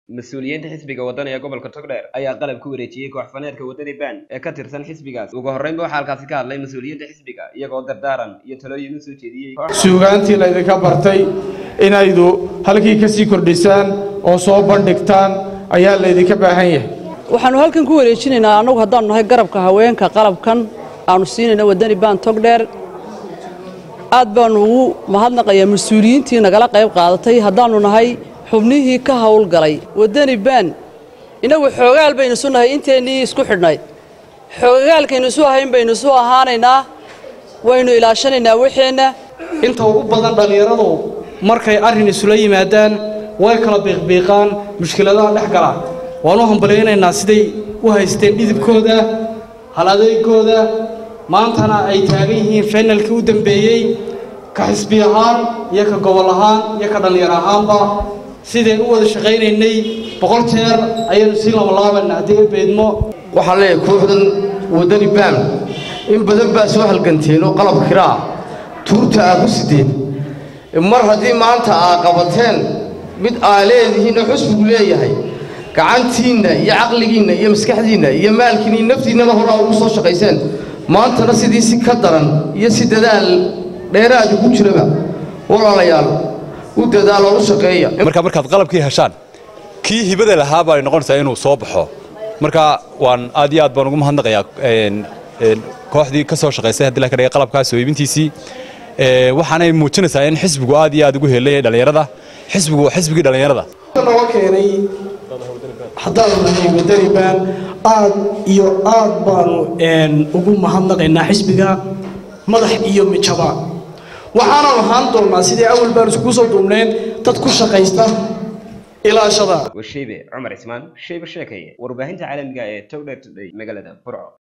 مسؤوليين حسبك ودنيا قبل كتقدر أي قلب كوريتي كوحفنات كودني بان كتر سن حسبك وجهرين بوحال كاسكار لا مسؤوليين حسبك يقدر دارن يتلوي مسؤولية سوغانتي لا إذا كبرتي إن أيدو هلكي كسي كردستان أو صوبان دكتان أيها لا إذا كباهية waxaanu halkan ku wareejinaynaa anagu hadaan nahay garabka haweenka qalabkan aanu siinayna wadani baan togdheer aad baan ugu mahadnaqayaa mas'uuliyiintii nagala qayb qaadatay hadaanu nahay xubnihii ka hawl galay wadani baan inagu xoogaal baynu sunahay inteenii isku xidhnay xoogaalkaynu soo hayn baynu soo ahaanaynaa waynu ilaashanaynaa waxeena inta ugu badan dhalinyaradu markay arrin isula yimaadaan way kala biiqbiiqaan mushkiladaha dhex gala waanu hambaleynaynaa siday u haysteen dhidibkooda haladeygooda maantana ay taagan yihiin finalkii u dambeeyay ka xisbi ahaan iyo ka gobol ahaan iyo ka dhalinyaro ahaanba sideen u wada shaqaynaynay 100 jeer ayaynu si laba haddii beedmo waxaa leeyahay kooxdan wadani baan in badan baa soo halganteen oo qalab kiraa tuurta aad u sideen mar haddii maanta aad qabateen mid aaleedihiin xusbigu leeyahay gacantiina iyo caqligiina iyo maskaxdiina iyo maalkiina iyo naftiinaba hore ugu soo shaqayseen maantana sidii si ka daran iyo si dadaal dheeraad ugu jiraba walaalayaal u dadaal oo shaqeeya markaad qalabkii heshaan kii hibada lahaa baa noqonaysaa inuu soo baxo marka waan aad iyo aad baan ugu mahadnaqayaa kooxdii ka soo shaqaysay haddii la ka dhigay qalabkaas oo iibintiisii waxaanay muujinaysaa in xisbigu aad iyo aad ugu helayay dhalinyarada xisbigii dhalinyarada noo keenay haddaan nahay wadani baan aad iyo aad baanu ugu mahadnaqaynaa xisbiga madax iyo mijaba waxaana lahaan doonaa sidii awal baan isku soo duubneen dad ku shaqaysta ilaashada والشيبة عمر عثمان شيبة شاكية ورباهنت عالم جاء تولد مجلة برع